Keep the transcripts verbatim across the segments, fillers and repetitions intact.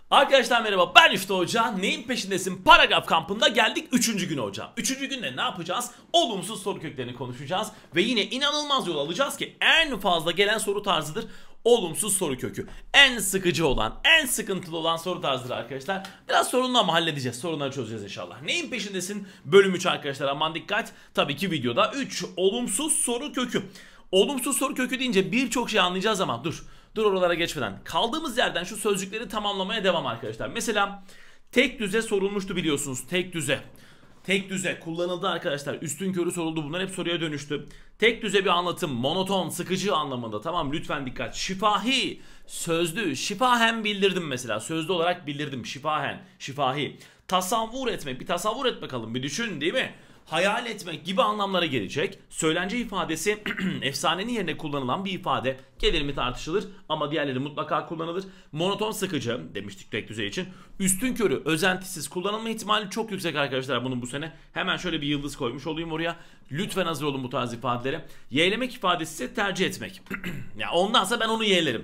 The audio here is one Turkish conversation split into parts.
Arkadaşlar merhaba, ben Üftü Hoca. Neyin peşindesin? Paragraf kampında geldik üçüncü güne hocam. Üçüncü günde ne yapacağız? Olumsuz soru köklerini konuşacağız. Ve yine inanılmaz yol alacağız ki en fazla gelen soru tarzıdır olumsuz soru kökü. En sıkıcı olan, en sıkıntılı olan soru tarzıdır arkadaşlar. Biraz sorunla ama halledeceğiz. Sorunları çözeceğiz inşallah. Neyin peşindesin? Bölüm üç arkadaşlar, aman dikkat. Tabii ki videoda üç olumsuz soru kökü. Olumsuz soru kökü deyince birçok şey anlayacağız ama dur. Dur oralara geçmeden. Kaldığımız yerden şu sözcükleri tamamlamaya devam arkadaşlar. Mesela tek düze sorulmuştu biliyorsunuz. Tek düze. Tek düze kullanıldı arkadaşlar. Üstünkörü soruldu. Bunlar hep soruya dönüştü. Tek düze bir anlatım. Monoton, sıkıcı anlamında. Tamam, lütfen dikkat. Şifahi, sözlü. Şifahen bildirdim mesela. Sözlü olarak bildirdim. Şifahen, şifahi. Tasavvur etmek. Bir tasavvur et bakalım. Bir düşün, değil mi? Hayal etmek gibi anlamlara gelecek. Söylence ifadesi efsanenin yerine kullanılan bir ifade. Gelir mi tartışılır ama diğerleri mutlaka kullanılır. Monoton, sıkıcı demiştik tek düzey için. Üstünkörü, özentisiz kullanılma ihtimali çok yüksek arkadaşlar bunun bu sene. Hemen şöyle bir yıldız koymuş olayım oraya. Lütfen hazır olun bu tarz ifadelere. Yeğlemek ifadesi ise tercih etmek. Ya ondansa ben onu yeğlerim,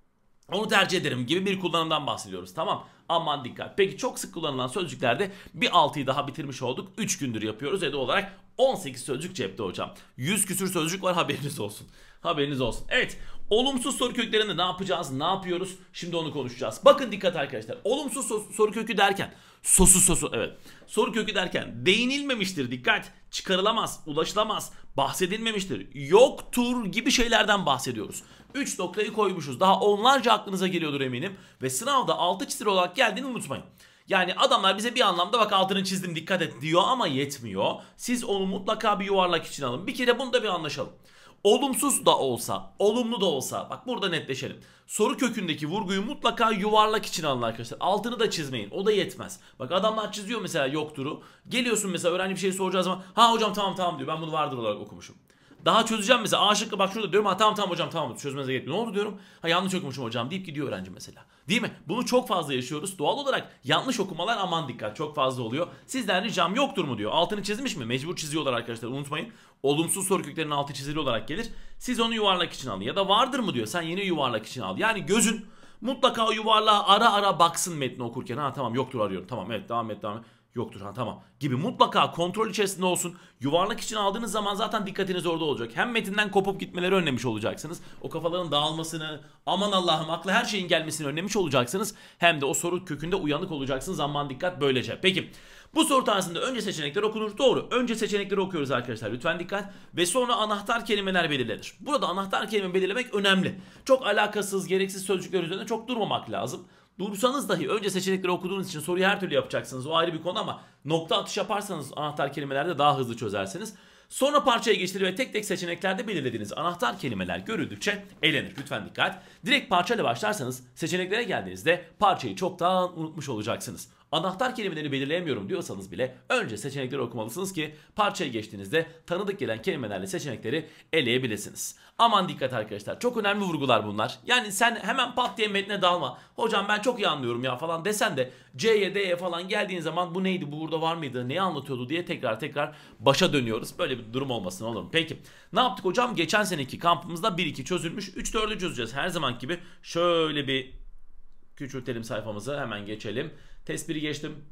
onu tercih ederim gibi bir kullanımdan bahsediyoruz. Tamam, aman dikkat. Peki çok sık kullanılan sözcüklerde bir altıyı daha bitirmiş olduk. üç gündür yapıyoruz. Ede olarak on sekiz sözcük cepte hocam. yüz küsür sözcük var, haberiniz olsun. Haberiniz olsun. Evet, olumsuz soru köklerinde ne yapacağız, ne yapıyoruz? Şimdi onu konuşacağız. Bakın dikkat arkadaşlar. Olumsuz so- soru kökü derken sosu sosu evet. Soru kökü derken değinilmemiştir, dikkat. Çıkarılamaz, ulaşılamaz, bahsedilmemiştir, yoktur gibi şeylerden bahsediyoruz. üç noktayı koymuşuz. Daha onlarca aklınıza geliyordur eminim. Ve sınavda altı çizili olarak geldiğini unutmayın. Yani adamlar bize bir anlamda bak altını çizdim dikkat et diyor ama yetmiyor. Siz onu mutlaka bir yuvarlak için alın. Bir kere bunda bir anlaşalım. Olumsuz da olsa, olumlu da olsa, bak burada netleşelim. Soru kökündeki vurguyu mutlaka yuvarlak için alın arkadaşlar. Altını da çizmeyin, o da yetmez. Bak adamlar çiziyor mesela yokturu. Geliyorsun mesela öğrenci bir şey soracağı zaman ha hocam tamam tamam diyor, ben bunu vardır olarak okumuşum. Daha çözeceğim mesela A şıkkı bak şurada diyorum, ha tamam tamam hocam tamam çözmenize gerek yok. Ne oldu diyorum, ha yanlış okumuşum hocam deyip gidiyor öğrenci mesela. Değil mi? Bunu çok fazla yaşıyoruz. Doğal olarak yanlış okumalar aman dikkat çok fazla oluyor. Sizden ricam yoktur mu diyor. Altını çizmiş mi? Mecbur çiziyorlar arkadaşlar, unutmayın. Olumsuz soru köklerinin altı çizili olarak gelir. Siz onu yuvarlak için alın. Ya da vardır mı diyor, sen yine yuvarlak için al. Yani gözün mutlaka o yuvarlağa ara ara baksın metni okurken. Ha tamam yoktur arıyorum. Tamam evet devam et devam et. Yoktur ha tamam gibi mutlaka kontrol içerisinde olsun. Yuvarlak için aldığınız zaman zaten dikkatiniz orada olacak. Hem metinden kopup gitmeleri önlemiş olacaksınız. O kafaların dağılmasını, aman Allah'ım akla her şeyin gelmesini önlemiş olacaksınız. Hem de o soru kökünde uyanık olacaksınız. Aman dikkat böylece. Peki bu soru tarzında önce seçenekler okunur. Doğru. Önce seçenekleri okuyoruz arkadaşlar. Lütfen dikkat. Ve sonra anahtar kelimeler belirlenir. Burada anahtar kelime belirlemek önemli. Çok alakasız, gereksiz sözcükler üzerinde çok durmamak lazım. Dursanız dahi önce seçenekleri okuduğunuz için soruyu her türlü yapacaksınız. O ayrı bir konu ama nokta atış yaparsanız anahtar kelimelerde daha hızlı çözersiniz. Sonra parçaya geçtirir ve tek tek seçeneklerde belirlediğiniz anahtar kelimeler görüldükçe elenir. Lütfen dikkat. Direkt parçayla başlarsanız seçeneklere geldiğinizde parçayı çoktan unutmuş olacaksınız. Anahtar kelimeleri belirleyemiyorum diyorsanız bile önce seçenekleri okumalısınız ki parçaya geçtiğinizde tanıdık gelen kelimelerle seçenekleri eleyebilirsiniz. Aman dikkat arkadaşlar, çok önemli vurgular bunlar. Yani sen hemen pat diye metne dalma. Hocam ben çok iyi anlıyorum ya falan desen de C'ye D'ye falan geldiğin zaman bu neydi, bu burada var mıydı, neyi anlatıyordu diye tekrar tekrar başa dönüyoruz. Böyle bir durum olmasın olur mu? Peki ne yaptık hocam? Geçen seneki kampımızda bir iki çözülmüş, üç dördü çözeceğiz her zaman gibi. Şöyle bir küçültelim sayfamızı, hemen geçelim. Test biri geçtim.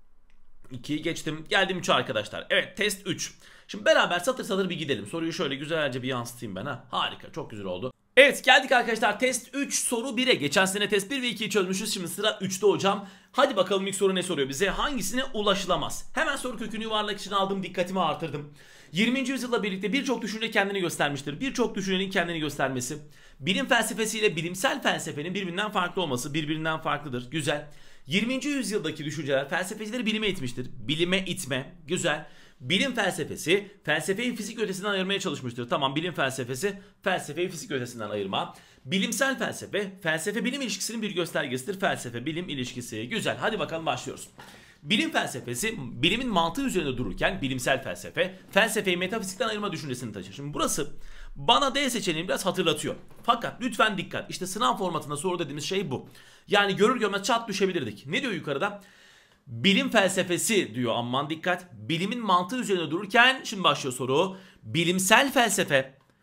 ikiyi geçtim. Geldim üçe arkadaşlar. Evet, test üç. Şimdi beraber satır satır bir gidelim. Soruyu şöyle güzelce bir yansıtayım ben ha. Harika, çok güzel oldu. Evet, geldik arkadaşlar test üç soru bire. Geçen sene test bir ve ikiyi çözmüşüz. Şimdi sıra üçte hocam. Hadi bakalım ilk soru ne soruyor bize? Hangisine ulaşılamaz? Hemen soru kökünü yuvarlak için aldım, dikkatimi artırdım. yirminci yüzyılla birlikte birçok düşünce kendini göstermiştir. Birçok düşüncenin kendini göstermesi, bilim felsefesiyle bilimsel felsefenin birbirinden farklı olması birbirinden farklıdır. Güzel. yirminci yüzyıldaki düşünceler felsefecileri bilime itmiştir. Bilime itme. Güzel. Bilim felsefesi felsefeyi fizik ötesinden ayırmaya çalışmıştır. Tamam, bilim felsefesi felsefeyi fizik ötesinden ayırma. Bilimsel felsefe felsefe bilim ilişkisinin bir göstergesidir. Felsefe bilim ilişkisi. Güzel. Hadi bakalım başlıyoruz. Bilim felsefesi bilimin mantığı üzerinde dururken bilimsel felsefe felsefeyi metafizikten ayırma düşüncesini taşır. Şimdi burası bana D seçeneğini biraz hatırlatıyor. Fakat lütfen dikkat. İşte sınav formatında soru dediğimiz şey bu. Yani görür görmez çat düşebilirdik. Ne diyor yukarıda? Bilim felsefesi diyor, aman dikkat. Bilimin mantığı üzerine dururken şimdi başlıyor soru. Bilimsel felsefe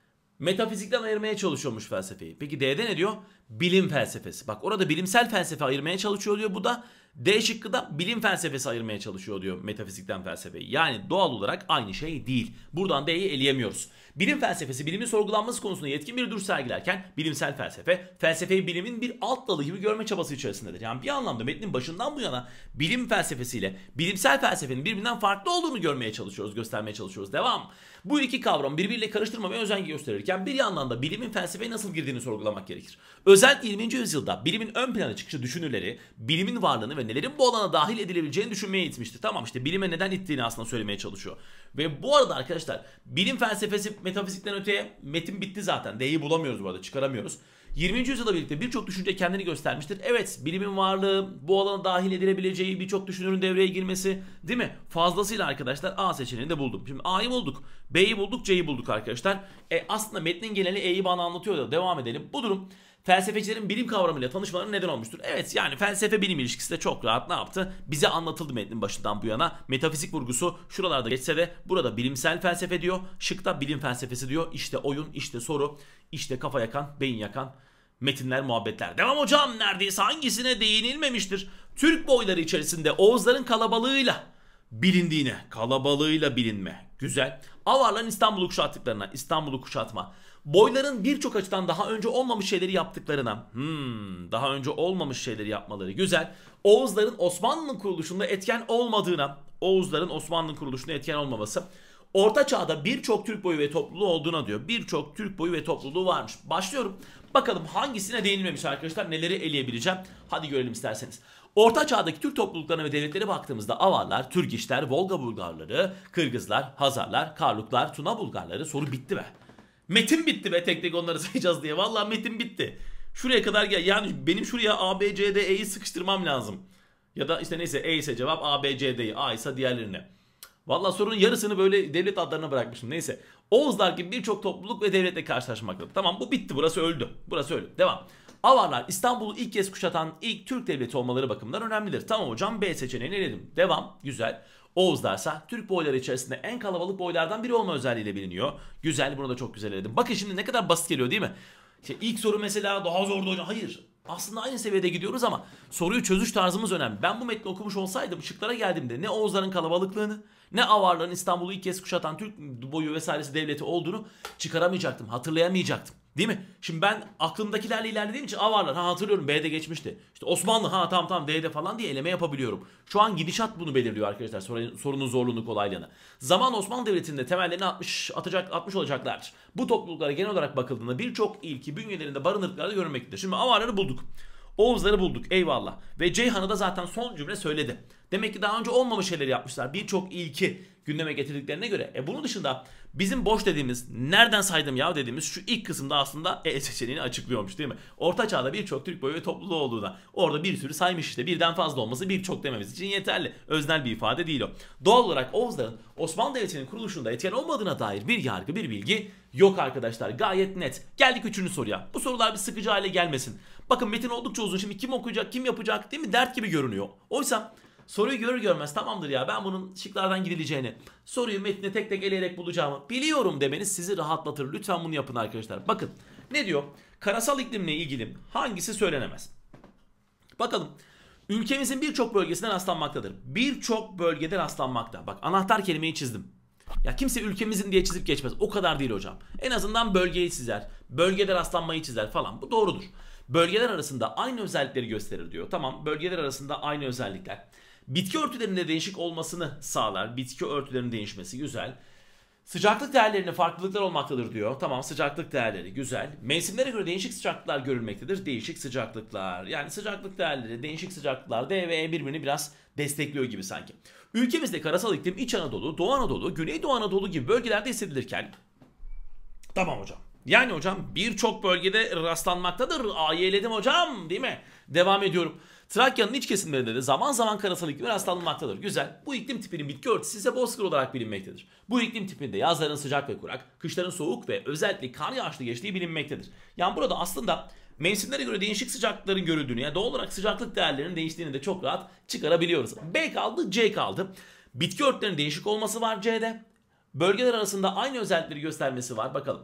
Metafizikten ayırmaya çalışıyormuş felsefeyi. Peki D'de ne diyor? Bilim felsefesi. Bak orada bilimsel felsefe ayırmaya çalışıyor diyor. Bu da D şıkkı da bilim felsefesi ayırmaya çalışıyor diyor metafizikten felsefeyi. Yani doğal olarak aynı şey değil. Buradan D'yi eleyemiyoruz. Bilim felsefesi bilimin sorgulanması konusunda yetkin bir duruş sergilerken bilimsel felsefe, felsefeyi bilimin bir alt dalı gibi görme çabası içerisindedir. Yani bir anlamda metnin başından bu yana bilim felsefesiyle bilimsel felsefenin birbirinden farklı olduğunu görmeye çalışıyoruz, göstermeye çalışıyoruz. Devam. Bu iki kavram birbiriyle karıştırmamaya özen gösterirken bir yandan da bilimin felsefeye nasıl girdiğini sorgulamak gerekir. Özellikle yirminci yüzyılda bilimin ön plana çıkışı düşünürleri bilimin varlığını ve nelerin bu alana dahil edilebileceğini düşünmeye itmiştir. Tamam işte bilime neden ittiğini aslında söylemeye çalışıyor. Ve bu arada arkadaşlar bilim felsefesi metafizikten öteye metin bitti zaten. D'yi bulamıyoruz bu arada, çıkaramıyoruz. yirminci yüzyılda birlikte birçok düşünce kendini göstermiştir. Evet, bilimin varlığı, bu alana dahil edilebileceği birçok düşünürün devreye girmesi, değil mi? Fazlasıyla arkadaşlar A seçeneğini de buldum. Şimdi A'yı bulduk, B'yi bulduk, C'yi bulduk arkadaşlar. E aslında metnin geneli E'yi bana anlatıyor da devam edelim. Bu durum felsefecilerin bilim kavramıyla tanışmalarına neden olmuştur. Evet, yani felsefe bilim ilişkisi de çok rahat ne yaptı? Bize anlatıldı metnin başından bu yana. Metafizik vurgusu şuralarda geçse de burada bilimsel felsefe diyor. Şıkta bilim felsefesi diyor. İşte oyun, işte soru, işte kafa yakan, beyin yakan metinler, muhabbetler. Devam hocam, neredeyse hangisine değinilmemiştir? Türk boyları içerisinde Oğuzların kalabalığıyla bilindiğine, kalabalığıyla bilinme. Güzel. Avarların İstanbul'u kuşattıklarına, İstanbul'u kuşatma. Boyların birçok açıdan daha önce olmamış şeyleri yaptıklarına, hmm, daha önce olmamış şeyleri yapmaları. Güzel. Oğuzların Osmanlı'nın kuruluşunda etken olmadığına, Oğuzların Osmanlı'nın kuruluşunda etken olmaması. Orta Çağ'da birçok Türk boyu ve topluluğu olduğuna diyor. Birçok Türk boyu ve topluluğu varmış. Başlıyorum. Bakalım hangisine değinilmemiş arkadaşlar, neleri eleyebileceğim. Hadi görelim isterseniz. Orta Çağ'daki Türk topluluklarına ve devletlere baktığımızda Avarlar, Türgişler, Volga Bulgarları, Kırgızlar, Hazarlar, Karluklar, Tuna Bulgarları. Soru bitti be. Metin bitti be, tek tek onları sayacağız diye. Vallahi metin bitti. Şuraya kadar gel. Yani benim şuraya A, B, C, D, E'yi sıkıştırmam lazım. Ya da işte neyse, E ise cevap, A, B, C, D'yi, A ise diğerlerine. Vallahi sorunun yarısını böyle devlet adlarına bırakmışım. Neyse. Oğuzlar gibi birçok topluluk ve devletle karşılaşmaktadır. Tamam, bu bitti. Burası öldü. Burası öldü. Devam. Avarlar İstanbul'u ilk kez kuşatan ilk Türk devleti olmaları bakımından önemlidir. Tamam hocam, B seçeneğini eledim. Devam. Güzel. Oğuzlarsa Türk boyları içerisinde en kalabalık boylardan biri olma özelliğiyle biliniyor. Güzel, bunu da çok güzel eledim. Bakın şimdi ne kadar basit geliyor değil mi? İşte ilk soru mesela daha zordu hocam. Hayır. Aslında aynı seviyede gidiyoruz ama soruyu çözüş tarzımız önemli. Ben bu metni okumuş olsaydım şıklara geldiğimde ne Oğuzların kalabalıklığını ne Avarların İstanbul'u ilk kez kuşatan Türk boyu vesairesi devleti olduğunu çıkaramayacaktım, hatırlayamayacaktım. Değil mi? Şimdi ben aklımdakilerle ilerlediğim için Avarlar, ha hatırlıyorum, B'de geçmişti. İşte Osmanlı, ha tamam tamam D'de falan diye eleme yapabiliyorum. Şu an gidişat bunu belirliyor arkadaşlar, sorunun zorluğunu, kolaylığını. Zaman Osmanlı Devleti'nde temellerini atmış, atacak, atmış olacaklardır. Bu topluluklara genel olarak bakıldığında birçok ilki bünyelerinde barınırlıklarda görünmektedir. Şimdi Avarları bulduk. Oğuzları bulduk, eyvallah. Ve Ceyhan'ı da zaten son cümle söyledi. Demek ki daha önce olmamış şeyleri yapmışlar. Birçok ilki gündeme getirdiklerine göre. E bunun dışında bizim boş dediğimiz, nereden saydım ya dediğimiz şu ilk kısımda aslında E seçeneğini açıklıyormuş değil mi? Orta Çağ'da birçok Türk boyu ve topluluğu olduğuna. Orada bir sürü saymış işte. Birden fazla olması birçok dememiz için yeterli. Öznel bir ifade değil o. Doğal olarak Oğuzların Osmanlı Devleti'nin kuruluşunda etken olmadığına dair bir yargı, bir bilgi yok arkadaşlar. Gayet net. Geldik üçüncü soruya. Bu sorular bir sıkıcı hale gelmesin. Bakın metin oldukça uzun. Şimdi kim okuyacak, kim yapacak değil mi? Dert gibi görünüyor. Oysa soruyu görür görmez tamamdır ya, ben bunun şıklardan gidileceğini, soruyu metni tek tek eleyerek bulacağımı biliyorum demeniz sizi rahatlatır. Lütfen bunu yapın arkadaşlar. Bakın ne diyor? Karasal iklimle ilgili hangisi söylenemez? Bakalım. Ülkemizin birçok bölgesinde rastlanmaktadır. Birçok bölgede rastlanmakta. Bak, anahtar kelimeyi çizdim. Ya kimse ülkemizin diye çizip geçmez. O kadar değil hocam. En azından bölgeyi çizer. Bölgede rastlanmayı çizer falan. Bu doğrudur. Bölgeler arasında aynı özellikleri gösterir diyor. Tamam, bölgeler arasında aynı özellikler. Bitki örtülerinde değişik olmasını sağlar. Bitki örtülerinin değişmesi güzel. Sıcaklık değerlerinde farklılıklar olmaktadır diyor. Tamam, sıcaklık değerleri güzel. Mevsimlere göre değişik sıcaklıklar görülmektedir. Değişik sıcaklıklar. Yani sıcaklık değerleri, değişik sıcaklıklar D ve E birbirini biraz destekliyor gibi sanki. Ülkemizde karasal iklim İç Anadolu, Doğu Anadolu, Güneydoğu Anadolu gibi bölgelerde hissedilirken, tamam hocam. Yani hocam birçok bölgede rastlanmaktadır. A'yı eledim hocam, değil mi? Devam ediyorum. Trakya'nın iç kesimlerinde de zaman zaman karasal iklim rastlanmaktadır. Güzel. Bu iklim tipinin bitki örtüsü ise bozkır olarak bilinmektedir. Bu iklim tipinde yazların sıcak ve kurak, kışların soğuk ve özellikle kar yağışlı geçtiği bilinmektedir. Yani burada aslında mevsimlere göre değişik sıcaklıkların görüldüğünü, yani doğal olarak sıcaklık değerlerinin değiştiğini de çok rahat çıkarabiliyoruz. B kaldı, C kaldı. Bitki örtülerinin değişik olması var C'de. Bölgeler arasında aynı özellikleri göstermesi var. Bakalım.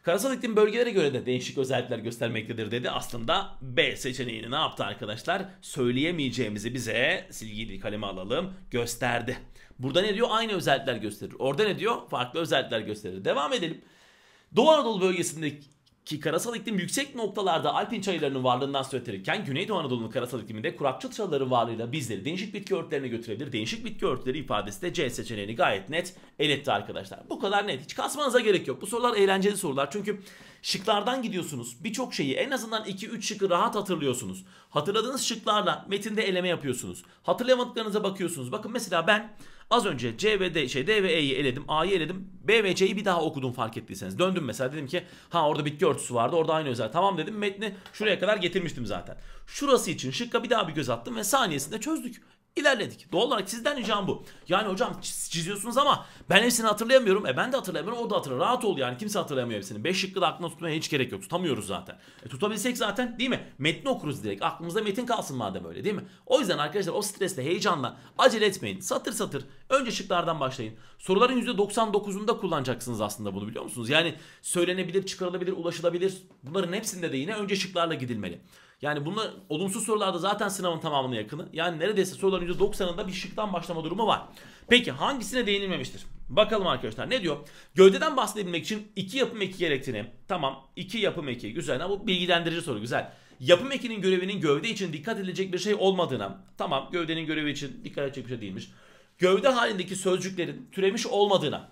Karasal iklim bölgelere göre de değişik özellikler göstermektedir dedi. Aslında B seçeneğini ne yaptı arkadaşlar? Söyleyemeyeceğimizi bize, silgiyi kaleme alalım, gösterdi. Burada ne diyor? Aynı özellikler gösterir. Orada ne diyor? Farklı özellikler gösterir. Devam edelim. Doğu Anadolu bölgesindeki karasal iklim yüksek noktalarda alpin çayırlarının varlığından söz ettirirken Güneydoğu Anadolu'nun karasal ikliminde kurakçıl çalıların varlığıyla bizleri değişik bitki örtülerine götürebilir. Değişik bitki örtüleri ifadesi de C seçeneğini gayet net eletti arkadaşlar. Bu kadar net. Hiç kasmanıza gerek yok. Bu sorular eğlenceli sorular. Çünkü şıklardan gidiyorsunuz. Birçok şeyi en azından iki üç şıkkı rahat hatırlıyorsunuz. Hatırladığınız şıklarla metinde eleme yapıyorsunuz. Hatırlayamadıklarınıza bakıyorsunuz. Bakın mesela ben az önce C ve D, şey D ve E'yi eledim, A'yı eledim. B ve C'yi bir daha okudum fark ettiyseniz. Döndüm mesela, dedim ki ha orada bitki örtüsü vardı, orada aynı özel. Tamam dedim, metni şuraya kadar getirmiştim zaten. Şurası için şıkka bir daha bir göz attım ve saniyesinde çözdük. İlerledik. Doğal olarak sizden ricam bu. Yani hocam çiziyorsunuz ama ben hepsini hatırlayamıyorum. E ben de hatırlayamıyorum, o da hatırlar. Rahat ol yani, kimse hatırlayamıyor hepsini. beş şıkkı da aklına tutmaya hiç gerek yok. Tutamıyoruz zaten. E tutabilsek zaten değil mi? Metni okuruz direkt. Aklımızda metin kalsın madem öyle, değil mi? O yüzden arkadaşlar o stresle, heyecanla acele etmeyin. Satır satır önce şıklardan başlayın. Soruların yüzde doksan dokuzunda kullanacaksınız aslında bunu, biliyor musunuz? Yani söylenebilir, çıkarılabilir, ulaşılabilir. Bunların hepsinde de yine önce şıklarla gidilmeli. Yani bunlar olumsuz sorularda zaten sınavın tamamına yakını. Yani neredeyse soruların yüzde doksanında bir şıktan başlama durumu var. Peki hangisine değinilmemiştir? Bakalım arkadaşlar ne diyor? Gövdeden bahsedebilmek için iki yapım eki gerektiğini. Tamam, iki yapım eki güzel ama bu bilgilendirici soru, güzel. Yapım ekinin görevinin gövde için dikkat edilecek bir şey olmadığına. Tamam, gövdenin görevi için dikkat edecek bir şey değilmiş. Gövde halindeki sözcüklerin türemiş olmadığına.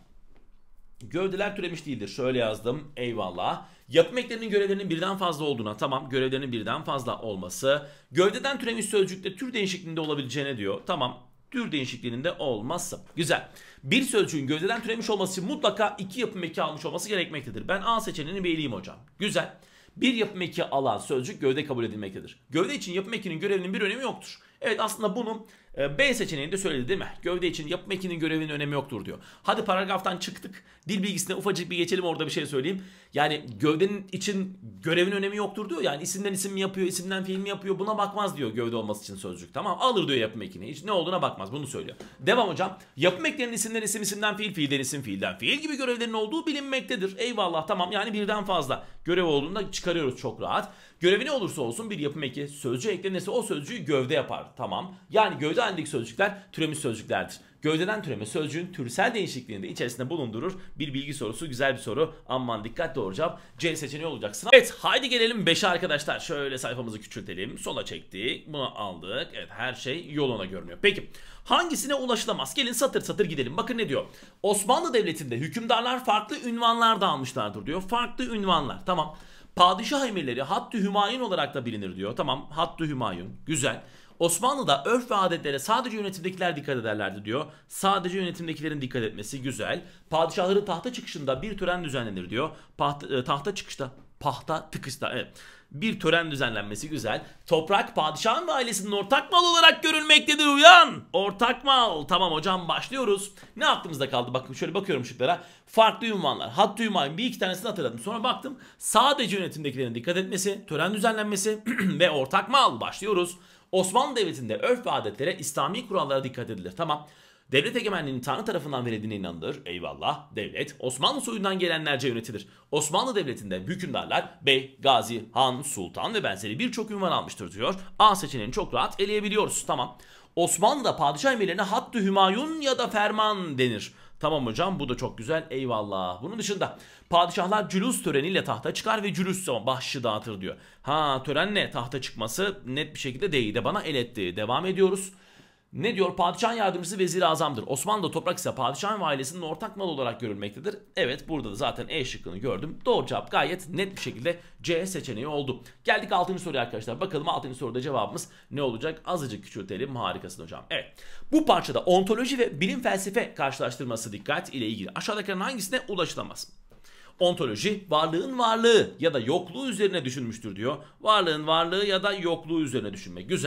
Gövdeler türemiş değildir. Şöyle yazdım. Eyvallah. Yapım eklerinin görevlerinin birden fazla olduğuna. Tamam, görevlerinin birden fazla olması. Gövdeden türemiş sözcükte tür değişikliğinde olabileceğine diyor. Tamam, tür değişikliğinde olmazsa. Güzel. Bir sözcüğün gövdeden türemiş olması için mutlaka iki yapım eki almış olması gerekmektedir. Ben A seçeneğini beğeneyim hocam. Güzel. Bir yapım eki alan sözcük gövde kabul edilmektedir. Gövde için yapım ekinin görevinin bir önemi yoktur. Evet, aslında bunu B seçeneğinde söyledi değil mi? Gövde için yapım ekinin görevinin önemi yoktur diyor. Hadi paragraftan çıktık. Dil bilgisine ufacık bir geçelim, orada bir şey söyleyeyim. Yani gövdenin için görevin önemi yoktur diyor. Yani isimden isim mi yapıyor, isimden fiil mi yapıyor, buna bakmaz diyor gövde olması için sözcük. Tamam, alır diyor yapım ekini. Hiç ne olduğuna bakmaz, bunu söylüyor. Devam hocam. Yapım eklerinin isimden isim, isimden fiil, fiilden isim, fiilden fiil gibi görevlerin olduğu bilinmektedir. Eyvallah, tamam, yani birden fazla görev olduğunda çıkarıyoruz çok rahat. Görevi ne olursa olsun bir yapım eki sözcüğe eklenirse o sözcüğü gövde yapar. Tamam. Yani gövde halindeki sözcükler türemiş sözcüklerdir. Gövdeden türeme sözcüğün türsel değişikliğini de içerisinde bulundurur. Bir bilgi sorusu, güzel bir soru. Aman dikkat, doğru cevap C seçeneği olacak. Evet, haydi gelelim beşe arkadaşlar. Şöyle sayfamızı küçültelim. Sola çektik. Bunu aldık. Evet, her şey yoluna görünüyor. Peki hangisine ulaşılamaz? Gelin satır satır gidelim. Bakın ne diyor? Osmanlı Devleti'nde hükümdarlar farklı ünvanlar da almışlardır diyor. Farklı ünvanlar. Tamam. Padişah emirleri Hattı Hümayun olarak da bilinir diyor. Tamam, Hattı Hümayun. Güzel. Osmanlı'da örf ve adetlere sadece yönetimdekiler dikkat ederlerdi diyor. Sadece yönetimdekilerin dikkat etmesi güzel. Padişahların tahta çıkışında bir tören düzenlenir diyor. Tahta, tahta çıkışta, pahta tıkışta, evet. Bir tören düzenlenmesi güzel. Toprak padişahın ve ailesinin ortak mal olarak görülmektedir, uyan. Ortak mal. Tamam hocam, başlıyoruz. Ne aklımızda kaldı? Bakın şöyle bakıyorum şıklara. Farklı ünvanlar. Hattı ünvan, bir iki tanesini hatırladım. Sonra baktım. Sadece yönetimdekilerin dikkat etmesi, tören düzenlenmesi ve ortak mal. Başlıyoruz. Osmanlı Devleti'nde örf ve adetlere, İslami kurallara dikkat edilir. Tamam. Devlet egemenliğinin Tanrı tarafından verildiğine inanılır. Eyvallah. Devlet Osmanlı soyundan gelenlerce yönetilir. Osmanlı Devleti'nde hükümdarlar bey, gazi, han, sultan ve benzeri birçok ünvan almıştır diyor. A seçeneğini çok rahat eleyebiliyoruz. Tamam. Osmanlı'da padişah emirlerine Hattı Hümayun ya da ferman denir. Tamam hocam, bu da çok güzel, eyvallah. Bunun dışında padişahlar cülus töreniyle tahta çıkar ve cülus zaman bahşişi dağıtır diyor. Ha, törenle tahta çıkması net bir şekilde değil de bana eletti. Devam ediyoruz. Ne diyor? Padişahın yardımcısı vezir-i azamdır. Osmanlı'da toprak ise padişahın ve ailesinin ortak mal olarak görülmektedir. Evet, burada da zaten E şıkkını gördüm. Doğru cevap gayet net bir şekilde C seçeneği oldu. Geldik altıncı soruya arkadaşlar. Bakalım altıncı soruda cevabımız ne olacak? Azıcık küçültelim. Harikasın hocam. Evet. Bu parçada ontoloji ve bilim felsefe karşılaştırması dikkat ile ilgili aşağıdakilerin hangisine ulaşılamaz? Ontoloji, varlığın varlığı ya da yokluğu üzerine düşünmüştür diyor. Varlığın varlığı ya da yokluğu üzerine düşünmek. Güzel.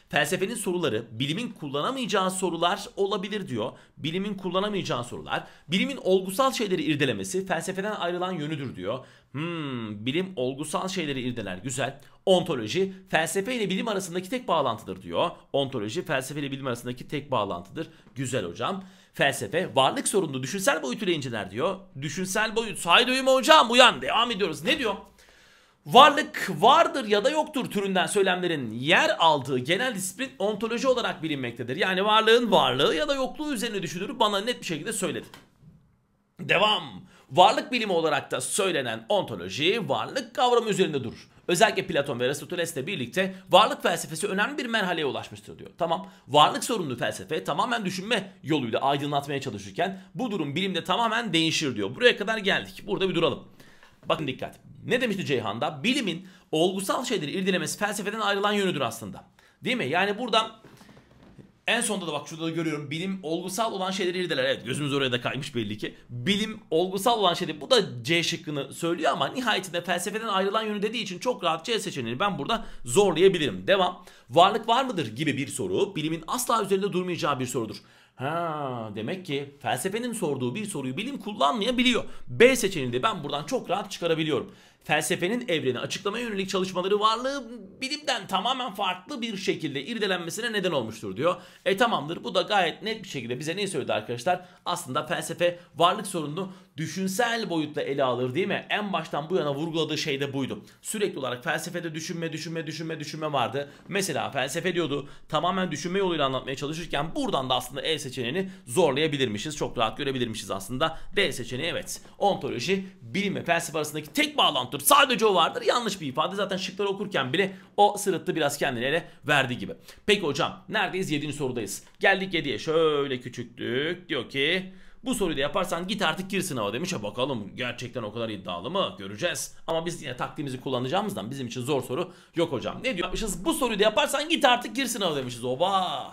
Felsefenin soruları bilimin kullanamayacağı sorular olabilir diyor. Bilimin kullanamayacağı sorular. Bilimin olgusal şeyleri irdelemesi felsefeden ayrılan yönüdür diyor. Hmm, bilim olgusal şeyleri irdeler. Güzel. Ontoloji felsefe ile bilim arasındaki tek bağlantıdır diyor. Ontoloji felsefe ile bilim arasındaki tek bağlantıdır. Güzel hocam. Felsefe varlık sorununu düşünsel boyutuyla inceler diyor. Düşünsel boyut. Haydi uyuma hocam, uyan. Devam ediyoruz. Ne diyor? Varlık vardır ya da yoktur türünden söylemlerin yer aldığı genel disiplin ontoloji olarak bilinmektedir. Yani varlığın varlığı ya da yokluğu üzerine düşünülür, bana net bir şekilde söyledi. Devam. Varlık bilimi olarak da söylenen ontoloji varlık kavramı üzerinde durur. Özellikle Platon ve Aristoteles'le birlikte varlık felsefesi önemli bir merhaleye ulaşmıştır diyor. Tamam, varlık sorunlu felsefe tamamen düşünme yoluyla aydınlatmaya çalışırken bu durum bilimde tamamen değişir diyor. Buraya kadar geldik. Burada bir duralım. Bakın dikkat. Ne demişti Ceyhan'da? Bilimin olgusal şeyleri irdelemesi felsefeden ayrılan yönüdür aslında. Değil mi? Yani buradan en sonunda da bak şurada da görüyorum. Bilim olgusal olan şeyleri irdeler. Evet, gözümüz oraya da kaymış belli ki. Bilim olgusal olan şeyleri, bu da C şıkkını söylüyor ama nihayetinde felsefeden ayrılan yönü dediği için çok rahat C seçeneğini ben burada zorlayabilirim. Devam. Varlık var mıdır gibi bir soru bilimin asla üzerinde durmayacağı bir sorudur. Ha, demek ki felsefenin sorduğu bir soruyu bilim kullanmayabiliyor. B seçeneğini de ben buradan çok rahat çıkarabiliyorum. Felsefenin evreni açıklamaya yönelik çalışmaları varlığı bilimden tamamen farklı bir şekilde irdelenmesine neden olmuştur diyor. E tamamdır, bu da gayet net bir şekilde bize ne söyledi arkadaşlar? Aslında felsefe varlık sorununu düşünsel boyutla ele alır değil mi? En baştan bu yana vurguladığı şey de buydu. Sürekli olarak felsefede düşünme, düşünme, düşünme, düşünme vardı. Mesela felsefe diyordu tamamen düşünme yoluyla anlatmaya çalışırken buradan da aslında E seçeneğini zorlayabilirmişiz. Çok rahat görebilirmişiz aslında. D seçeneği evet. Ontoloji bilim ve felsefe arasındaki tek bağlantı sadece o vardır. Yanlış bir ifade. Zaten şıkları okurken bile o sırıttı biraz, kendini ele verdiği gibi. Peki hocam neredeyiz? yedinci sorudayız. Geldik yediye. Şöyle küçüklük. Diyor ki bu soruyu da yaparsan git artık gir sınava demiş. Ya bakalım gerçekten o kadar iddialı mı? Göreceğiz. Ama biz yine taktiğimizi kullanacağımızdan bizim için zor soru yok hocam. Ne diyormuşuz? Bu soruyu da yaparsan git artık gir sınava demişiz. Oba!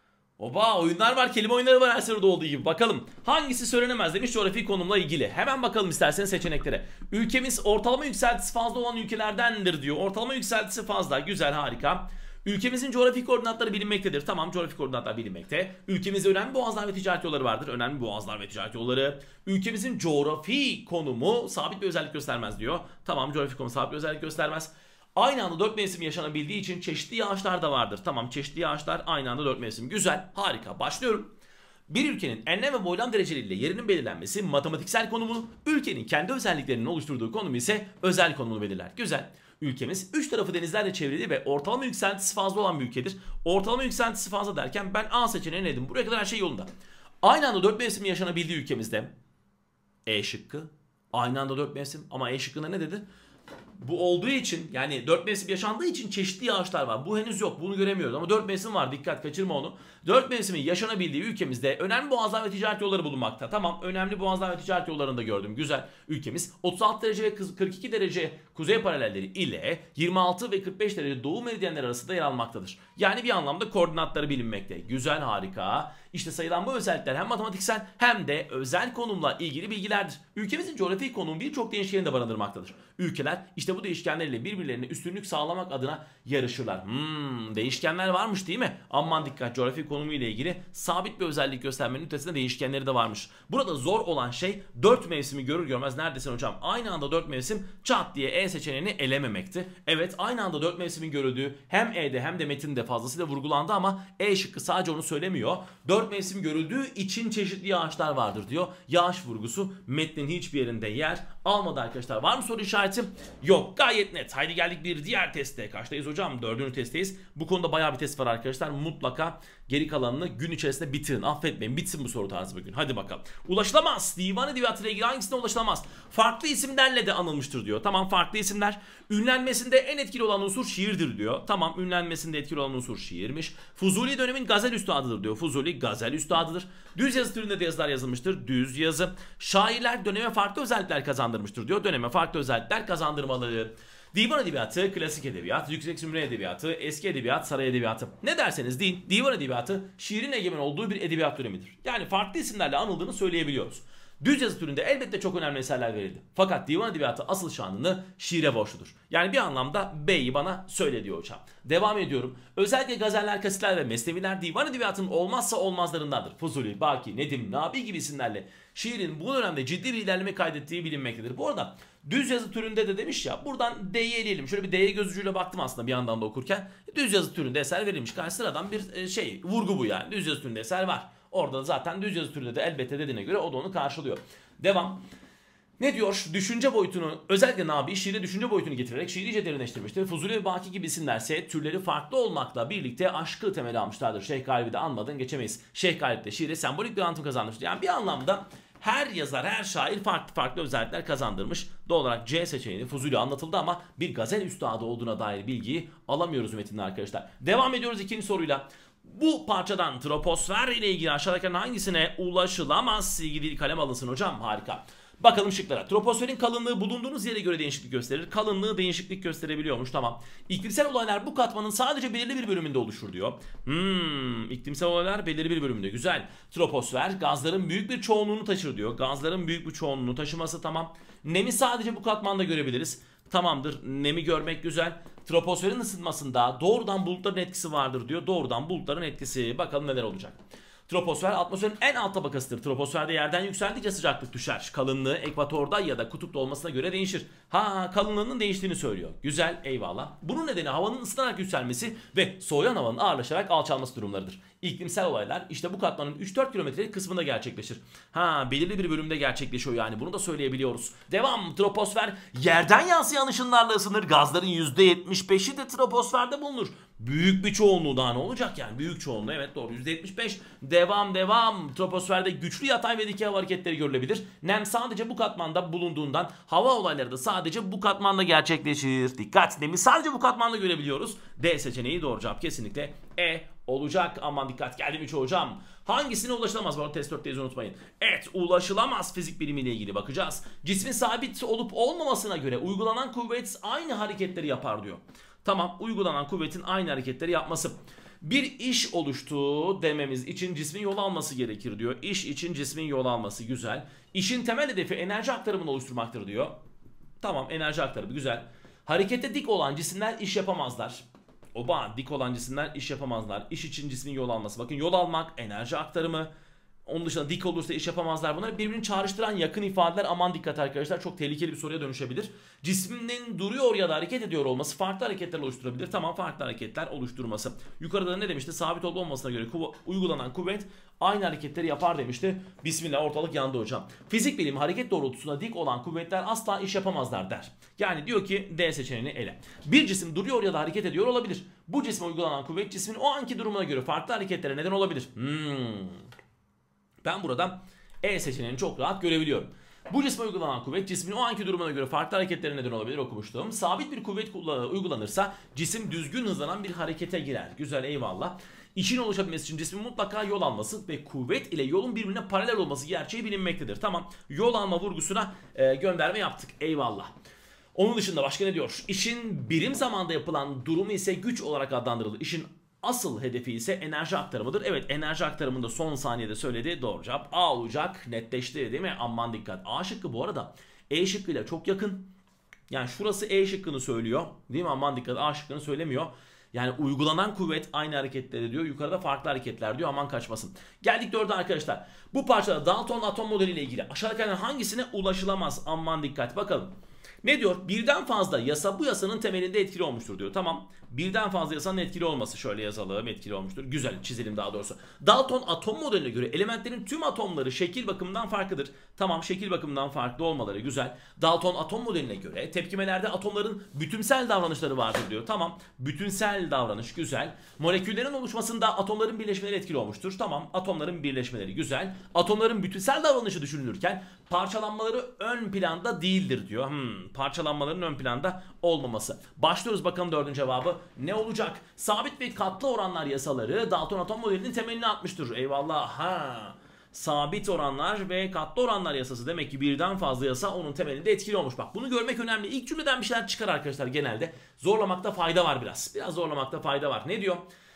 Oba, oyunlar var, kelime oyunları var her soruda olduğu gibi. Bakalım hangisi söylenemez demiş coğrafi konumla ilgili. Hemen bakalım isterseniz seçeneklere. Ülkemiz ortalama yükseltisi fazla olan ülkelerdendir diyor. Ortalama yükseltisi fazla. Güzel, harika. Ülkemizin coğrafi koordinatları bilinmektedir. Tamam, coğrafi koordinatlar bilinmekte. Ülkemizde önemli boğazlar ve ticaret yolları vardır. Önemli boğazlar ve ticaret yolları. Ülkemizin coğrafi konumu sabit bir özellik göstermez diyor. Tamam, coğrafi konumu sabit bir özellik göstermez. Aynı anda dört mevsim yaşanabildiği için çeşitli yağışlar da vardır. Tamam, çeşitli yağışlar, aynı anda dört mevsim. Güzel, harika. Başlıyorum. Bir ülkenin enlem ve boylam dereceleriyle yerinin belirlenmesi matematiksel konumunu, ülkenin kendi özelliklerinin oluşturduğu konumu ise özel konumunu belirler. Güzel. Ülkemiz üç tarafı denizlerle çevrili ve ortalama yükseltisi fazla olan bir ülkedir. Ortalama yükseltisi fazla derken ben A seçeneğini dedim. Buraya kadar her şey yolunda. Aynı anda dört mevsim yaşanabildiği ülkemizde E şıkkı. Aynı anda dört mevsim ama E şıkkında ne dedi? Bu olduğu için, yani dört mevsim yaşandığı için çeşitli yağışlar var. Bu henüz yok. Bunu göremiyoruz ama dört mevsim var. Dikkat, kaçırma onu. dört mevsimin yaşanabildiği ülkemizde önemli boğazlar ve ticaret yolları bulunmakta. Tamam, önemli boğazlar ve ticaret yollarını da gördüm. Güzel. Ülkemiz otuz altı derece ve kırk iki derece kuzey paralelleri ile yirmi altı ve kırk beş derece doğu meridyenleri arasında yer almaktadır. Yani bir anlamda koordinatları bilinmekte. Güzel, harika. İşte sayılan bu özellikler hem matematiksel hem de özel konumla ilgili bilgilerdir. Ülkemizin coğrafi konumu birçok değişkeni de barındırmaktadır. Ülkeler işte bu değişkenlerle birbirlerine üstünlük sağlamak adına yarışırlar. Hmm, değişkenler varmış değil mi? Aman dikkat, coğrafi konumu ile ilgili sabit bir özellik göstermenin ötesinde değişkenleri de varmış. Burada zor olan şey dört mevsimi görür görmez neredesin hocam? Aynı anda dört mevsim çat diye E seçeneğini elememekti. Evet, aynı anda dört mevsimin görüldüğü hem E'de hem de metinde fazlasıyla vurgulandı ama E şıkkı sadece onu söylemiyor. dört mevsim görüldüğü için çeşitli yağışlar vardır diyor. Yağış vurgusu metnin hiçbir yerinde yer almadı arkadaşlar. Var mı soru işareti? Yok, gayet net. Haydi geldik bir diğer teste. Kaçtayız hocam? Dördüncü testteyiz. Bu konuda bayağı bir test var arkadaşlar. Mutlaka geri kalanını gün içerisinde bitirin. Affetmeyin, bitsin bu soru tarzı bugün. Hadi bakalım. Ulaşılamaz. Divan edebiyatı ile ilgili hangisine ulaşılamaz? Farklı isimlerle de anılmıştır diyor. Tamam, farklı isimler. Ünlenmesinde en etkili olan unsur şiirdir diyor. Tamam, ünlenmesinde etkili olan unsur şiirmiş. Fuzuli dönemin gazel üstadıdır diyor. Fuzuli gazel üstadıdır. Düz yazı türünde de yazılar yazılmıştır. Düz yazı. Şairler döneme farklı özellikler kazandırmıştır diyor. Döneme farklı özellikler kazandırmalı. Divan edebiyatı, klasik edebiyat, yüksek zümre edebiyatı, eski edebiyat, saray edebiyatı. Ne derseniz deyin, divan edebiyatı şiirin egemen olduğu bir edebiyat dönemidir. Yani farklı isimlerle anıldığını söyleyebiliyoruz. Düz yazı türünde elbette çok önemli eserler verildi. Fakat divan edebiyatı asıl şanını şiire borçludur. Yani bir anlamda B'yi bana söyle diyor hocam. Devam ediyorum. Özellikle gazeller, kasitler ve mesneviler divan edebiyatının olmazsa olmazlarındandır. Fuzuli, Baki, Nedim, Nabi gibi isimlerle şiirin bu dönemde ciddi bir ilerleme kaydettiği bilinmektedir. Bu arada düz yazı türünde de demiş ya, buradan D'yi eleyelim. Şöyle bir D'ye göz ucuyla baktım aslında bir yandan da okurken. Düz yazı türünde eser verilmiş. Karşı sıradan bir şey, vurgu bu yani. Düz yazı türünde eser var. Orada zaten düz yazı türünde de elbette dediğine göre o da onu karşılıyor. Devam. Ne diyor? Düşünce boyutunu, özellikle Nabi şiire düşünce boyutunu getirerek şiiri iyice derinleştirmiştir. Fuzuli ve Baki gibi isimlerse türleri farklı olmakla birlikte aşkı temeli almışlardır. Şeyh Galip'i de anmadan geçemeyiz. Şeyh Galip de şiire sembolik bir anlatım kazanmıştır. Yani bir anlamda her yazar, her şair farklı farklı özellikler kazandırmış. Doğal olarak C seçeneğini Fuzuli anlatıldı ama bir gazel üstadı olduğuna dair bilgiyi alamıyoruz metinde arkadaşlar. Devam ediyoruz ikinci soruyla. Bu parçadan troposfer ile ilgili aşağıdakilerin hangisine ulaşılamaz ilgili kalem alınsın hocam? Harika. Bakalım şıklara. Troposferin kalınlığı bulunduğunuz yere göre değişiklik gösterir. Kalınlığı değişiklik gösterebiliyormuş. Tamam. İklimsel olaylar bu katmanın sadece belirli bir bölümünde oluşur diyor. Hmm, iklimsel olaylar belirli bir bölümünde. Güzel. Troposfer gazların büyük bir çoğunluğunu taşır diyor. Gazların büyük bir çoğunluğunu taşıması tamam. Nemi sadece bu katmanda görebiliriz. Tamamdır. Nemi görmek güzel. Troposferin ısınmasında doğrudan bulutların etkisi vardır diyor. Doğrudan bulutların etkisi. Bakalım neler olacak. Troposfer atmosferin en alt tabakasıdır. Troposferde yerden yükseldikçe sıcaklık düşer. Kalınlığı ekvatorda ya da kutupta olmasına göre değişir. Ha, kalınlığının değiştiğini söylüyor. Güzel, eyvallah. Bunun nedeni havanın ısınarak yükselmesi ve soğuyan havanın ağırlaşarak alçalması durumlarıdır. İklimsel olaylar işte bu katmanın üç dört kilometrelik kısmında gerçekleşir. Ha, belirli bir bölümde gerçekleşiyor yani, bunu da söyleyebiliyoruz. Devam. Troposfer yerden yansıyan ışınlarla ısınır. Gazların yüzde yetmiş beşi de troposferde bulunur. Büyük bir çoğunluğu daha ne olacak yani? Büyük çoğunluğu, evet doğru, yüzde yetmiş beş. Devam devam. Troposferde güçlü yatay ve dikey hava hareketleri görülebilir. Nem sadece bu katmanda bulunduğundan hava olayları da sadece bu katmanda gerçekleşir. Dikkat, nemi sadece bu katmanda görebiliyoruz. D seçeneği doğru cevap, kesinlikle E olacak. Aman dikkat, geldi mi çoğu hocam? Hangisine ulaşılamaz? Bu arada test dörtteyiz, unutmayın. Evet, ulaşılamaz fizik bilimiyle ilgili bakacağız. Cismin sabit olup olmamasına göre uygulanan kuvvet aynı hareketleri yapar diyor. Tamam, uygulanan kuvvetin aynı hareketleri yapması. Bir iş oluştu dememiz için cismin yol alması gerekir diyor. İş için cismin yol alması, güzel. İşin temel hedefi enerji aktarımını oluşturmaktır diyor. Tamam, enerji aktarımı güzel. Harekete dik olan cisimler iş yapamazlar. Oba, dik olan cisimler iş yapamazlar. İş için cismin yol alması. Bakın, yol almak, enerji aktarımı. Onun dışında dik olursa iş yapamazlar. Bunlar birbirini çağrıştıran yakın ifadeler. Aman dikkat arkadaşlar, çok tehlikeli bir soruya dönüşebilir. Cisminin duruyor ya da hareket ediyor olması farklı hareketler oluşturabilir. Tamam, farklı hareketler oluşturması. Yukarıda ne demişti? Sabit olup olmasına göre kuv uygulanan kuvvet aynı hareketleri yapar demişti. Bismillah, ortalık yandı hocam. Fizik bilimi hareket doğrultusunda dik olan kuvvetler asla iş yapamazlar der. Yani diyor ki D seçeneğini ele. Bir cisim duruyor ya da hareket ediyor olabilir. Bu cisme uygulanan kuvvet cismin o anki durumuna göre farklı hareketlere neden olabilir. Hmm. Ben buradan E seçeneğini çok rahat görebiliyorum. Bu cisme uygulanan kuvvet cismin o anki durumuna göre farklı hareketlere neden olabilir, okumuştum. Sabit bir kuvvet uygulanırsa cisim düzgün hızlanan bir harekete girer. Güzel, eyvallah. İşin oluşabilmesi için cismin mutlaka yol alması ve kuvvet ile yolun birbirine paralel olması gerçeği bilinmektedir. Tamam, yol alma vurgusuna e, gönderme yaptık, eyvallah. Onun dışında başka ne diyor? İşin birim zamanda yapılan durumu ise güç olarak adlandırılır. İşin asıl hedefi ise enerji aktarımıdır. Evet, enerji aktarımında son saniyede söyledi. Doğru cevap A olacak. Netleşti değil mi? Aman dikkat. A şıkkı bu arada E şıkkıyla çok yakın. Yani şurası E şıkkını söylüyor. Değil mi? Aman dikkat. A şıkkını söylemiyor. Yani uygulanan kuvvet aynı hareketleri diyor. Yukarıda farklı hareketler diyor. Aman kaçmasın. Geldik dörde arkadaşlar. Bu parçada Dalton atom modeliyle ilgili aşağıdakilerden hangisine ulaşılamaz? Aman dikkat. Bakalım. Ne diyor? Birden fazla yasa bu yasanın temelinde etkili olmuştur diyor. Tamam. Birden fazla yasanın etkili olması. Şöyle yazalım. Etkili olmuştur. Güzel. Çizelim daha doğrusu. Dalton atom modeline göre elementlerin tüm atomları şekil bakımından farklıdır. Tamam. Şekil bakımından farklı olmaları güzel. Dalton atom modeline göre tepkimelerde atomların bütünsel davranışları vardır diyor. Tamam. Bütünsel davranış güzel. Moleküllerin oluşmasında atomların birleşmeleri etkili olmuştur. Tamam. Atomların birleşmeleri güzel. Atomların bütünsel davranışı düşünülürken parçalanmaları ön planda değildir diyor. Hmm, parçalanmaların ön planda olmaması. Başlıyoruz bakalım dördüncü cevabı. Ne olacak? Sabit ve katlı oranlar yasaları Dalton atom modelinin temelini atmıştır. Eyvallah. Ha. Sabit oranlar ve katlı oranlar yasası, demek ki birden fazla yasa onun temelinde etkili olmuş. Bak, bunu görmek önemli. İlk cümleden bir şeyler çıkar arkadaşlar genelde. Zorlamakta fayda var biraz. Biraz zorlamakta fayda var. Ne diyor?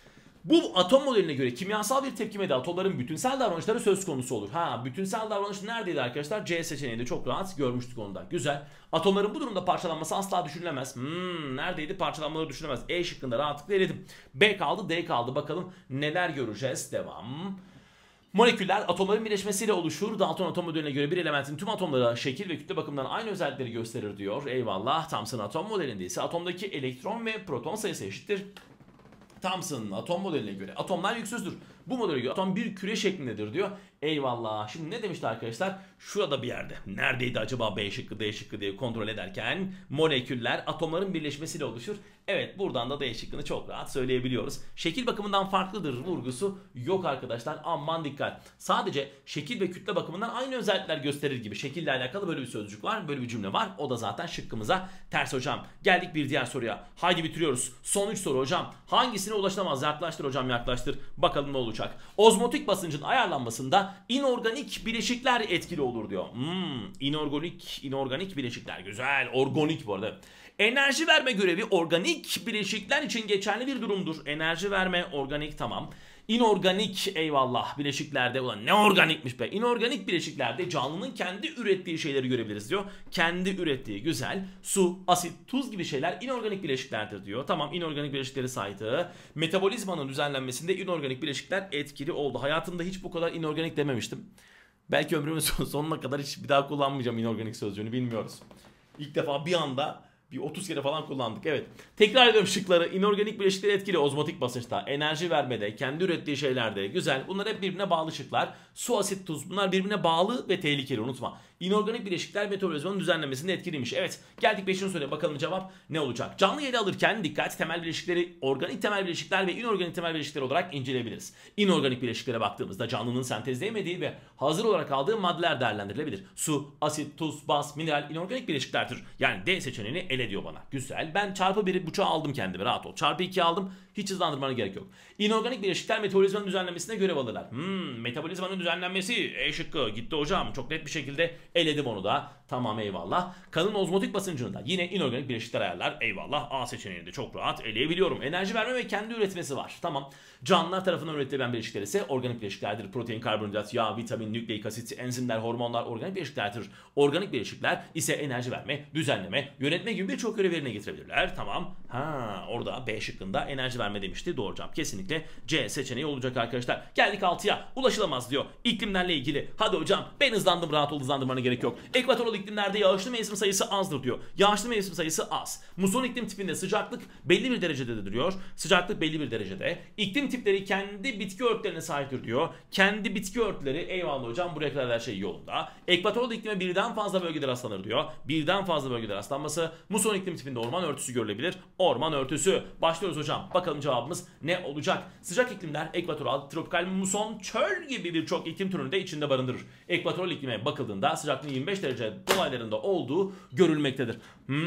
Bu atom modeline göre kimyasal bir tepkimede atomların bütünsel davranışları söz konusu olur. Ha, bütünsel davranış neredeydi arkadaşlar? C seçeneğinde çok rahat görmüştük onu da. Güzel. Atomların bu durumda parçalanması asla düşünülemez. Hmm, neredeydi? Parçalanmaları düşünülemez. E şıkkında rahatlıkla eledim. B kaldı, D kaldı. Bakalım neler göreceğiz. Devam. Moleküller atomların birleşmesiyle oluşur. Dalton atom modeline göre bir elementin tüm atomlara şekil ve kütle bakımından aynı özellikleri gösterir diyor. Eyvallah. Thomson atom modelinde ise atomdaki elektron ve proton sayısı eşittir. Thomson'ın atom modeline göre atomlar yüksüzdür. Bu modele göre atom bir küre şeklindedir diyor. Eyvallah. Şimdi ne demişti arkadaşlar? Şurada bir yerde. Neredeydi acaba B şıkkı, D şıkkı diye kontrol ederken moleküller atomların birleşmesiyle oluşur. Evet, buradan da D şıkkını çok rahat söyleyebiliyoruz. Şekil bakımından farklıdır vurgusu yok arkadaşlar. Aman dikkat. Sadece şekil ve kütle bakımından aynı özellikler gösterir gibi. Şekille alakalı böyle bir sözcük var. Böyle bir cümle var. O da zaten şıkkımıza ters hocam. Geldik bir diğer soruya. Haydi bitiriyoruz. Son üç soru hocam. Hangisine ulaşılamaz? Yaklaştır hocam, yaklaştır. Bakalım ne olacak. Ozmotik basıncın ayarlanmasında inorganik bileşikler etkili olur diyor. Hmm, inorganik, inorganik bileşikler. Güzel. Organik bu arada. Enerji verme görevi organik bileşikler için geçerli bir durumdur. Enerji verme, organik, tamam. İnorganik, eyvallah, bileşiklerde, ulan ne organikmiş be. İnorganik bileşiklerde canlının kendi ürettiği şeyleri görebiliriz diyor. Kendi ürettiği, güzel. Su, asit, tuz gibi şeyler inorganik bileşiklerdir diyor. Tamam, inorganik bileşikleri saydı. Metabolizmanın düzenlenmesinde inorganik bileşikler etkili oldu. Hayatımda hiç bu kadar inorganik dememiştim. Belki ömrümün sonuna kadar hiç bir daha kullanmayacağım inorganik sözcüğünü, bilmiyoruz. İlk defa bir anda bir otuz kere falan kullandık. Evet. Tekrar ediyorum şıkları. İnorganik bileşikleri etkili ozmotik basınçta, enerji vermede, kendi ürettiği şeylerde. Güzel. Bunlar hep birbirine bağlı şıklar. Su, asit, tuz, bunlar birbirine bağlı ve tehlikeli, unutma. İnorganik bileşikler metabolizmanın düzenlemesinde etkiliymiş. Evet. Geldik beşinci soruya, bakalım cevap ne olacak? Canlıyı ele alırken dikkat, temel bileşikleri organik temel bileşikler ve inorganik temel bileşikler olarak inceleyebiliriz. İnorganik bileşiklere baktığımızda canlının sentezleyemediği ve hazır olarak aldığı maddeler değerlendirilebilir. Su, asit, tuz, baz, mineral inorganik bileşiklerdir. Yani D seçeneğini ele diyor bana. Güzel. Ben çarpı biri buçuğa aldım kendimi, rahat ol. Çarpı iki aldım. Hiç hızlandırmana gerek yok. İnorganik bileşikler metabolizmanın düzenlemesine görev alırlar. Hmm, metabolizmanın düzenlenmesi E şıkkı gitti hocam. Çok net bir şekilde eledim onu da. Tamam, eyvallah. Kanın ozmotik basıncında yine inorganik bileşikler ayarlar. Eyvallah. A seçeneğini de çok rahat eleyebiliyorum. Enerji verme ve kendi üretmesi var. Tamam. Canlılar tarafından üretilen bileşikler ise organik bileşiklerdir. Protein, karbonhidrat, yağ, vitamin, nükleik asit, enzimler, hormonlar organik bileşiklerdir. Organik bileşikler ise enerji verme, düzenleme, yönetme gibi birçok görev yerine getirebilirler. Tamam. Ha, orada B şıkkında enerji verme demişti. Doğru cevap kesinlikle C seçeneği olacak arkadaşlar. Geldik altıya. Ulaşılamaz diyor. İklimlerle ilgili. Hadi hocam, ben hızlandım, rahat ol, hızlandırmana gerek yok. Ekvatoral iklimlerde yağışlı mevsim sayısı azdır diyor. Yağışlı mevsim sayısı az. Muson iklim tipinde sıcaklık belli bir derecede diyor. Sıcaklık belli bir derecede. İklim tipleri kendi bitki örtülerine sahiptir diyor. Kendi bitki örtüleri, eyvallah hocam, buraya kadar her şey yolunda. Ekvatoral iklime birden fazla bölgede rastlanır diyor. Birden fazla bölgede rastlanması. Muson iklim tipinde orman örtüsü görülebilir. Orman örtüsü. Başlıyoruz hocam. Bakalım cevabımız ne olacak? Sıcak iklimler ekvatoral, tropikal, muson, çöl gibi birçok iklim türünü de içinde barındırır. Ekvatoral iklime bakıldığında sıcaklığın yirmi beş derece dolaylarında olduğu görülmektedir.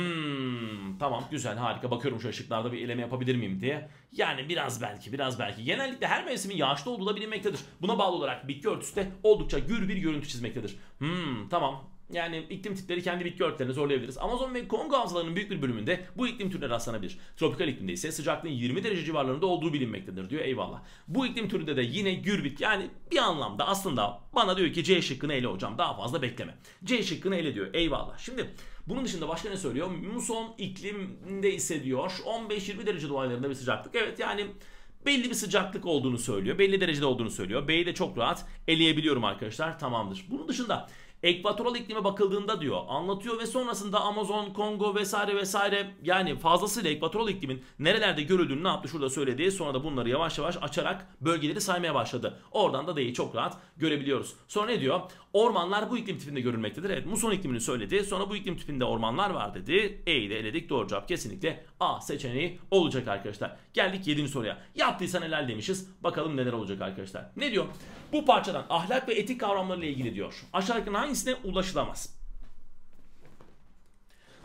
Hmm, tamam, güzel, harika. Bakıyorum şu ışıklarda bir eleme yapabilir miyim diye. Yani biraz belki, biraz belki. Genellikle her mevsimin yağışlı olduğu da bilinmektedir. Buna bağlı olarak bitki örtüsü de oldukça gür bir görüntü çizmektedir. Hmm, tamam. Yani iklim tipleri kendi bitki örtülerini zorlayabiliriz. Amazon ve Kongo havzalarının büyük bir bölümünde bu iklim türüne rastlanabilir. Tropikal iklimde ise sıcaklığın yirmi derece civarlarında olduğu bilinmektedir diyor. Eyvallah. Bu iklim türünde de yine gür bitki, yani bir anlamda aslında bana diyor ki C şıkkını ele hocam. Daha fazla bekleme. C şıkkını ele diyor. Eyvallah. Şimdi bunun dışında başka ne söylüyor? Muson iklimde ise diyor on beş yirmi derece dolaylarında bir sıcaklık. Evet, yani belli bir sıcaklık olduğunu söylüyor. Belli derecede olduğunu söylüyor. B'yi de çok rahat eleyebiliyorum arkadaşlar. Tamamdır. Bunun dışında ekvatoral iklime bakıldığında diyor anlatıyor ve sonrasında Amazon, Kongo vesaire vesaire, yani fazlasıyla ekvatoral iklimin nerelerde görüldüğünü ne yaptı şurada söyledi. Sonra da bunları yavaş yavaş açarak bölgeleri saymaya başladı. Oradan da D'yi çok rahat görebiliyoruz. Sonra ne diyor? Ormanlar bu iklim tipinde görülmektedir. Evet, muson iklimini söyledi. Sonra bu iklim tipinde ormanlar var dedi. E'yi de eledik. Doğru cevap kesinlikle A seçeneği olacak arkadaşlar. Geldik yedinci soruya. Yaptıysan helal demişiz. Bakalım neler olacak arkadaşlar. Ne diyor? Bu parçadan ahlak ve etik kavramlarıyla ilgili diyor. Aşağıdaki hangisine ulaşılamaz?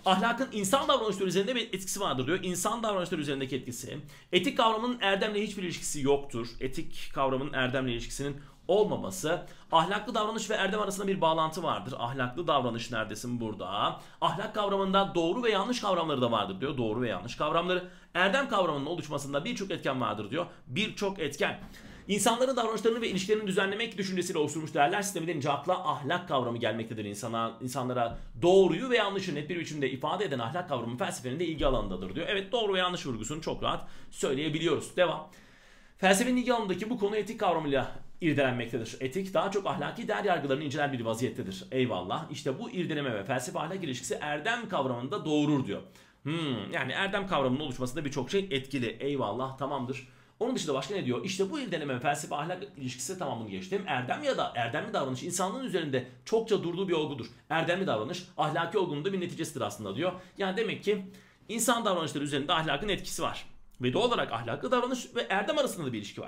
Ahlakın insan davranışları üzerinde bir etkisi vardır diyor. İnsan davranışları üzerindeki etkisi. Etik kavramının erdemle hiçbir ilişkisi yoktur. Etik kavramının erdemle ilişkisinin olmaması. Ahlaklı davranış ve erdem arasında bir bağlantı vardır. Ahlaklı davranış neredesin burada? Ahlak kavramında doğru ve yanlış kavramları da vardır diyor. Doğru ve yanlış kavramları. Erdem kavramının oluşmasında birçok etken vardır diyor. Birçok etken. İnsanların davranışlarını ve ilişkilerini düzenlemek düşüncesiyle oluşturmuş değerler sistemi denince akla ahlak kavramı gelmektedir. İnsana, insanlara doğruyu ve yanlışı net bir biçimde ifade eden ahlak kavramı felsefenin de ilgi alanındadır diyor. Evet, doğru ve yanlış vurgusunu çok rahat söyleyebiliyoruz. Devam. Felsefenin ilgi alanındaki bu konu etik kavramıyla irdelenmektedir. Etik daha çok ahlaki değer yargılarını incelen bir vaziyettedir. Eyvallah. İşte bu irdeleme ve felsefe ahlak ilişkisi erdem kavramında doğurur diyor. Hmm, yani erdem kavramının oluşmasında birçok şey etkili. Eyvallah, tamamdır. Onun dışında başka ne diyor? İşte bu irdeleme ve felsefe ahlak ilişkisi tamamını geçtim. Erdem ya da erdemli davranış insanlığın üzerinde çokça durduğu bir olgudur. Erdemli davranış ahlaki olgunun da bir neticesidir aslında diyor. Yani demek ki insan davranışları üzerinde ahlakın etkisi var. Ve doğal olarak ahlaklı davranış ve erdem arasında da bir ilişki var.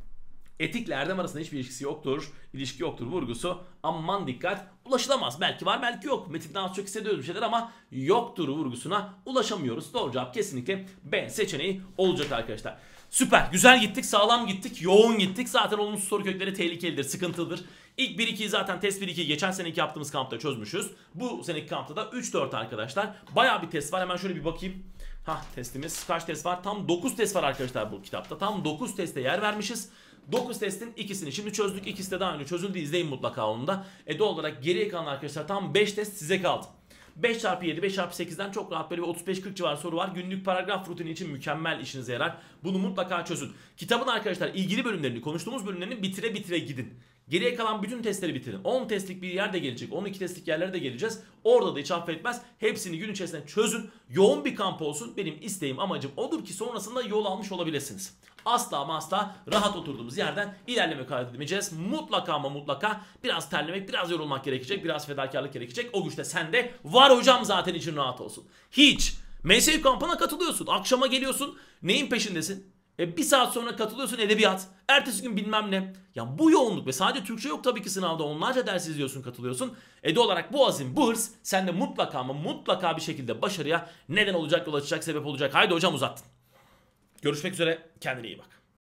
Etikle erdem arasında hiçbir ilişkisi yoktur. İlişki yoktur vurgusu. Aman dikkat, ulaşılamaz. Belki var, belki yok. Metinde az çok hissediyoruz bir şeyler ama yoktur vurgusuna ulaşamıyoruz. Doğru cevap kesinlikle B seçeneği olacak arkadaşlar. Süper, güzel gittik, sağlam gittik, yoğun gittik. Zaten olumsuz soru kökleri tehlikelidir, sıkıntılıdır. İlk bir ikiyi zaten test bir ikiyi geçen seneki yaptığımız kampta çözmüşüz. Bu seneki kampta da üç dört arkadaşlar. Bayağı bir test var, hemen şöyle bir bakayım. Hah, testimiz kaç test var? Tam dokuz test var arkadaşlar bu kitapta. Tam dokuz teste yer vermişiz. dokuz testin ikisini şimdi çözdük. İkisi de daha önce çözüldü. İzleyin mutlaka onu da. E doğal olarak geriye kalan arkadaşlar tam beş test size kaldı. beş çarpı yedi, beş çarpı sekizden çok rahat böyle bir otuz beş kırk civarı soru var. Günlük paragraf rutini için mükemmel, işinize yarar. Bunu mutlaka çözün. Kitabın arkadaşlar ilgili bölümlerini, konuştuğumuz bölümlerini bitire bitire gidin. Geriye kalan bütün testleri bitirin. on testlik bir yer de gelecek. on iki testlik yerlere de geleceğiz. Orada da hiç affetmez. Hepsini gün içerisinde çözün. Yoğun bir kamp olsun. Benim isteğim, amacım odur ki sonrasında yol almış olabilirsiniz. Asla ama asla rahat oturduğumuz yerden ilerleme kaydedemeyeceğiz. Mutlaka ama mutlaka biraz terlemek, biraz yorulmak gerekecek. Biraz fedakarlık gerekecek. O güç de sende var hocam, zaten için rahat olsun. Hiç. M S U kampına katılıyorsun. Akşama geliyorsun. Neyin peşindesin? E bir saat sonra katılıyorsun edebiyat. Ertesi gün bilmem ne. Ya bu yoğunluk ve sadece Türkçe yok tabii ki sınavda. Onlarca ders izliyorsun, katılıyorsun. E de olarak bu azim, bu hırs sende mutlaka ama mutlaka bir şekilde başarıya neden olacak, yol açacak, sebep olacak. Haydi hocam uzattın. Görüşmek üzere. Kendine iyi bak.